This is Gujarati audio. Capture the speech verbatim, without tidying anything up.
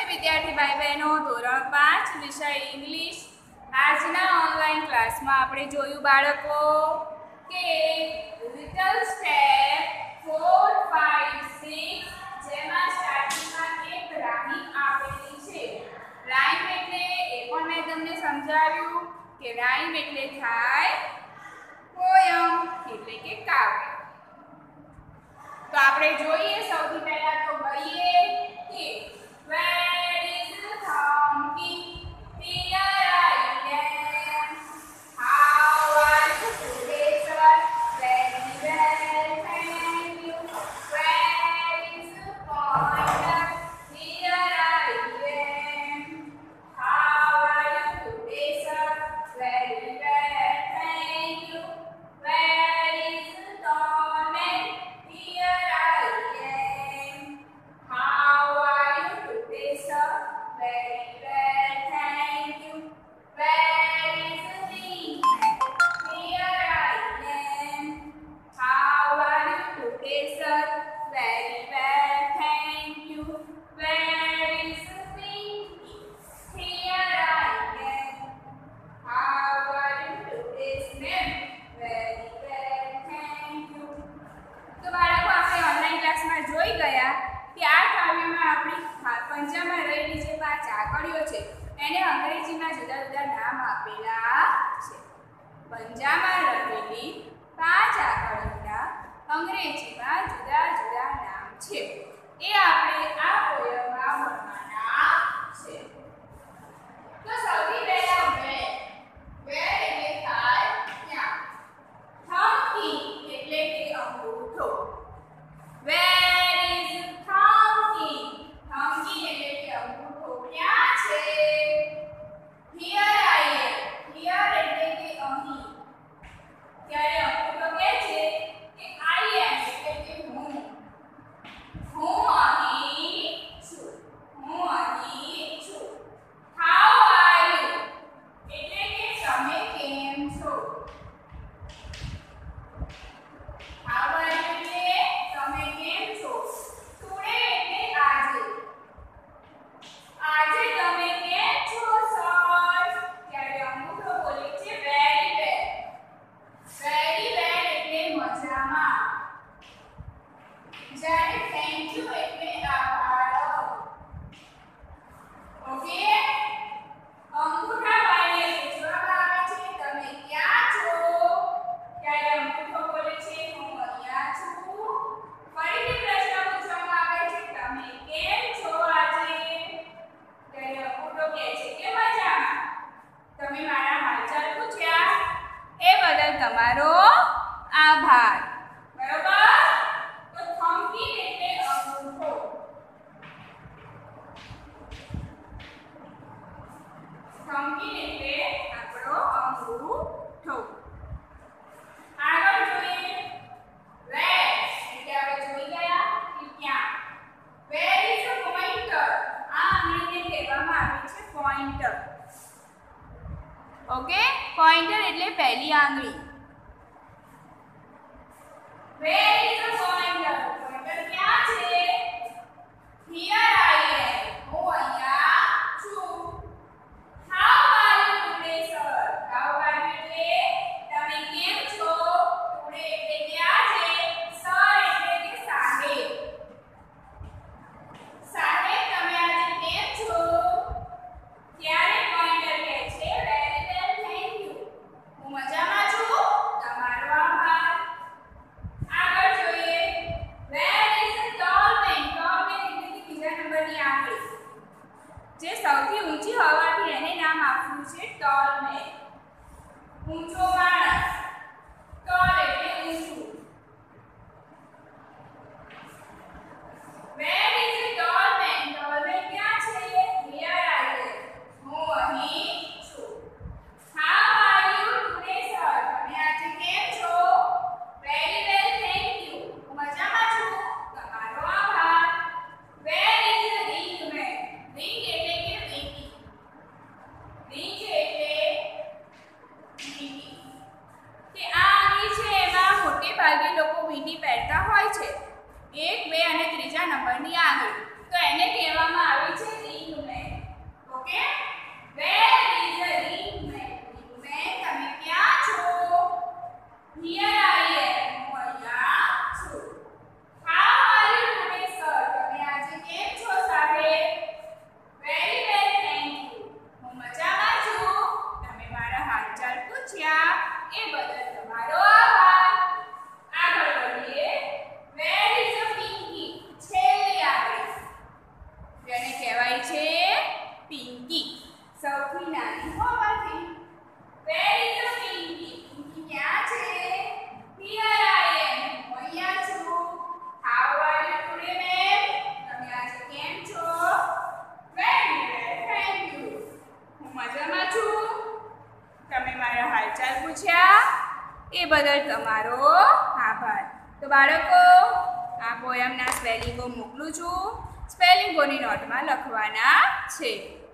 विद्यार्थी भाई बहनों धोरण पांच विषय इंग्लिश આજના ઓનલાઈન ક્લાસમાં આપણે જોયું બાળકો કે little step four five six જેમાં સ્ટાર્ટિંગમાં એક રાઇમ આપેલી છે। રાઇમ એટલે એ પણ મેં તમને સમજાવ્યું કે રાઇમ એટલે થાય પોયમ એટલે કે કાવ્ય। તો આપણે જોઈએ સૌથી પહેલા તો કહીએ કે where is the donkey? Here I am. How are you today, sir? Very well, thank you. Where is the pointer? Here I am. How are you today, sir? Very well, thank you. Where is the doormat? Here I am. How are you today, sir? Very well, thank you. Where is the ring? Here I am. How are you today, sir? Very well, thank you. Where is the ring? Here I am. How are you today, ma'am? Very well, thank you. તો બાળકો આપણે ઓનલાઈન ક્લાસમાં જોઈ ગયા કે આ કાવ્યમાં આપણી પંજામાં રહેલી જે પાંચ આકડીઓ છે એને અંગ્રેજીમાં જુદા જુદા નામ આપેલા છે। પંજામાં રહેલી પાંચ આકડીઓના અંગ્રેજીમાં જુદા જુદા નામ છે એ આપણે આ પોયમમાં ભણવાના છે। તો સૌથી પહેલા where where એટલે થાય ક્યાં, થમ્કી એટલે કે અંગૂઠો। Where is Thumky? Thumky એટલે કે અંગૂઠો ક્યાં છે? Here I am. Here એટલે કે અહીં। ત્યારે અંગૂઠો કહે છે કે I am એટલે કે હું। હું અહીં છું। હું અહીં છું। How are you? એટલે કે તમે કેમ છો? How are you એટલે તમે કેમ છો? Today એટલે આજે। આજે તમે કેમ છો સર? ત્યારે અંગૂઠો બોલે છે very well. Very well એટલે મજામાં। જ્યારે thank you એટલે આભાર। ઓકે, અંગૂઠા ભાઈને પૂછવામાં આવે છે તમે ક્યાં છો? ત્યારે અંગૂઠો બોલે છે હું અહીંયા છું। ફરીથી પ્રશ્ન પૂછવામાં આવે છે તમે કેમ છો આજે? ત્યારે અંગૂઠો કહે છે કે મજામાં। તમે મારા હાલચાલ પૂછ્યા એ બદલ તમારો આભાર। બરોબર? તો થમ્કી એટલે અંગૂઠો। થમ્કી એટલે આપણો અંગૂઠો। આગળ જોઈએ where એટલે આપણે જોઈ ગયા કે ક્યાં। where is the pointer? આ આંગળીને કહેવામાં આવે છે પોઇન્ટર। ઓકે, પોઇન્ટર એટલે પહેલી આંગળી। where is the pointer? Pointer ક્યાં છે? here I am. હું અહીંયા છું। how are you today, sir? how are you એટલે તમે કેમ છો? today એટલે કે આજે। sir એટલે કે સાહેબ। સાહેબ તમે આજે કેમ છો? ત્યારે પોઇન્ટર કહે છે very well, thank you. હું મજામાં છું। તમારો આભાર। આગળ જોઈએ where is the doorman? doorman એટલે કે બીજા નંબરની આંગળી જે સૌથી ઊંચી હોવાથી એને નામ આપ્યું છે doorman। ઊંચો માણસ। tall એટલે ઊંચું। Where is the doorman? doorman ક્યાં છે? Here I am. હું અહીં છું। How are you today, sir? તમે આજે કેમ છો? Very well, thank you. હું મજામાં છું। તમારો આભાર। Where is the ring man? ring એટલે કે વીંટી। ring એટલે વીંટી। કે આ આંગળી છે એમાં મોટે ભાગે લોકો વીંટી પહેરતા હોય છે। એક, બે અને ત્રીજા નંબરની આંગળી બદલ તમારો આભાર. તો બાળકો આ પોયમના સ્પેલિંગો મોકલું છું. સ્પેલિંગોની નોટમાં લખવાના છે.